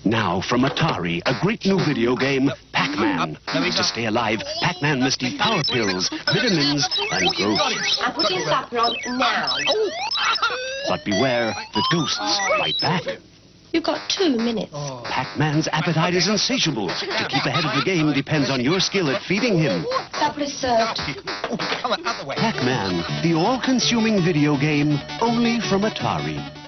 Now from Atari, a great new video game, Pac-Man. To stay alive, Pac-Man must eat power pills, vitamins, and ghosts. I'm putting supper on now. But beware, the ghosts fight back. You've got 2 minutes. Pac-Man's appetite is insatiable. To keep ahead of the game depends on your skill at feeding him. Supper is served. Pac-Man, the all-consuming video game, only from Atari.